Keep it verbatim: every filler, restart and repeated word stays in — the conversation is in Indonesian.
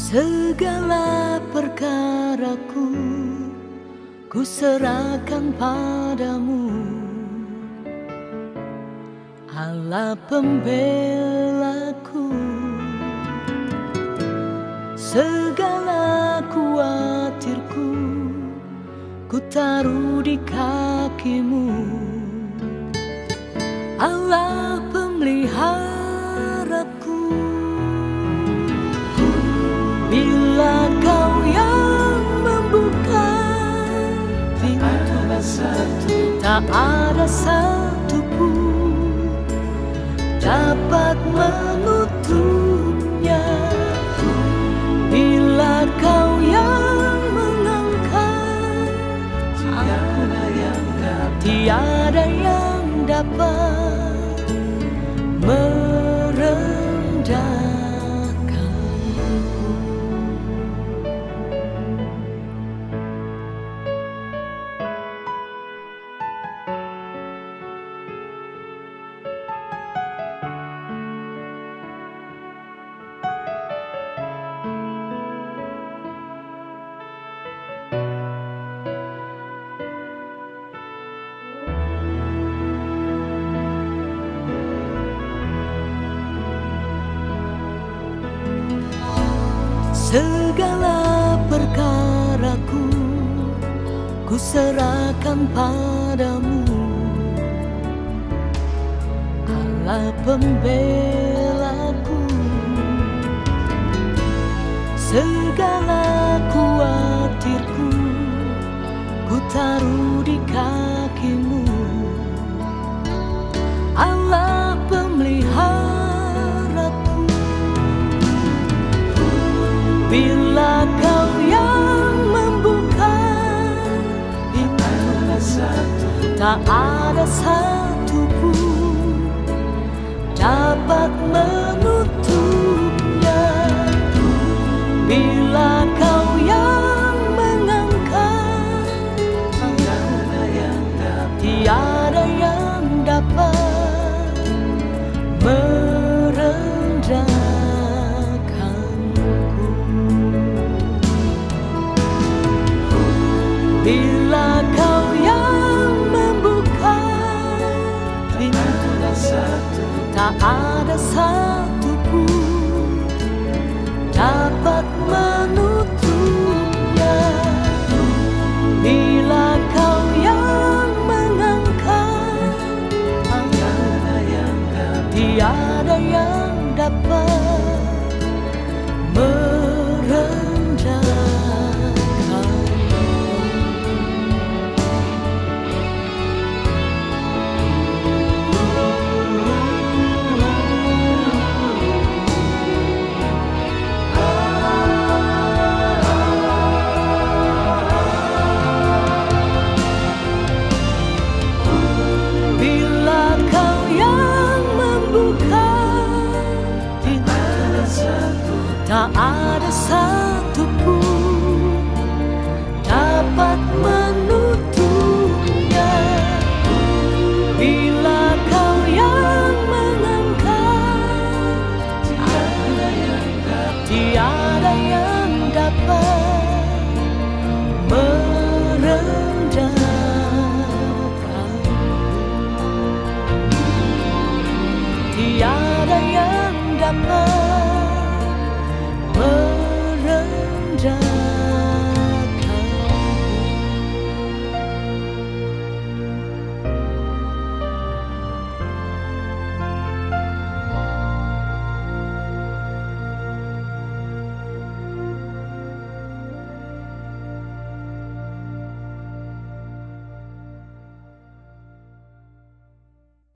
Segala perkaraku ku serahkan padamu, Allah pembelaku. Segala khawatirku ku taruh di kakimu, Allah pemeliharaku. Bila kau yang membuka pintu, tak ada satu pun dapat menutupnya. Bila kau yang mengangkat aku, tiada yang dapat merendahkan. Segala perkaraku ku serahkan padamu, Allah pembelaku. Segala khawatirku ku taruh di kakimu, Allah pemeliharaku. Bila kau yang membuka pintu, tak ada satu pun dapat menutupnya. Bila kau yang mengangkat aku, tiada yang dapat merendahkan. Bila kau yang membuka pintu, tak ada satu pun dapat menutupnya. Bila kau yang mengangkat aku, tiada yang dapat merendahkan. Tak ada satu pun dapat menutupnya. Bila kau yang mengangkat aku, tiada yang dapat merendahkan. Tiada yang dapat